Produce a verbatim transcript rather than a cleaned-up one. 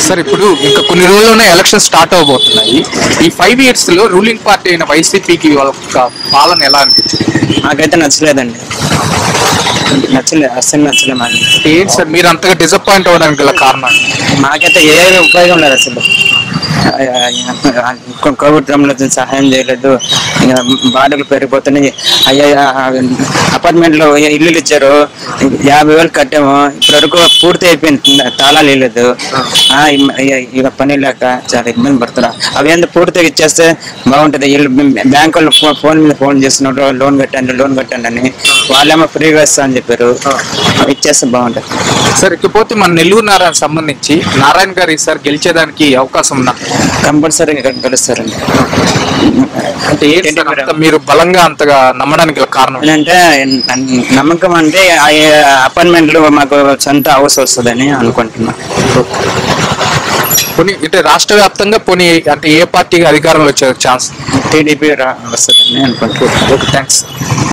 Sir ఇప్పుడు ఇంకా కొన్ని రోజుల్లోనే ఎలక్షన్ స్టార్ట్ అవబోతున్నాయి. ఈ ఫైవ్ ఇయర్స్ లో రూలింగ్ పార్టీ అయిన వైసీపీకి వాళ్ళ పాలన ఎలా అనిపించింది? నాకైతే నచ్చలేదండి, నచ్చలేదు, అస్సలు నచ్చలేదు. మాకు ఏంటి సార్ మీరు అంతగా డిసప్పాయింట్ అవ్వడానికి గల కారణం? మాకైతే ఏ ఉపయోగం లేదు అసలు. ప్రభుత్వంలో సహాయం చేయలేదు, ఇంకా బాధలు పెరిగిపోతున్నాయి. అయ్యా అపార్ట్మెంట్ లో ఇల్లులు ఇచ్చారు, యాభై వేలు కట్టాము, ఇప్పటి వరకు పూర్తి అయిపోయింది, తాళాలు ఇవ్వలేదు. ఇక పని లేక చాలా ఇబ్బంది పడుతున్నా. అవి ఎంత పూర్తిగా ఇచ్చేస్తే బాగుంటుంది. వీళ్ళు బ్యాంక్ వాళ్ళు ఫోన్ మీద ఫోన్ చేస్తున్నారు, లోన్ కట్టండి లోన్ కట్టండి అని. వాళ్ళేమో ఫ్రీగా ఇస్తా అని చెప్పారు, ఇచ్చేస్తే బాగుంటుంది. సార్ ఇకపోతే మన నెల్లూరు నారాయణ సంబంధించి నారాయణ గారు ఈసారి గెలిచేదానికి అవకాశం ఉందా? కంపల్సరీగా గెలుస్తారండి. అంటే ఏంటంటే మీరు బలంగా అంతగా నమ్మడానికి గల కారణం ఏంటంటే, నమ్మకం అంటే అపార్ట్మెంట్ లో మాకు సొంత హౌస్ వస్తుందని అనుకుంటున్నా. పోనీ అంటే రాష్ట్ర వ్యాప్తంగా పోనీ అంటే ఏ పార్టీకి అధికారంలో వచ్చే ఛాన్స్? టీడీపీ వస్తుందని అనుకుంటున్నాను. Okay, thanks.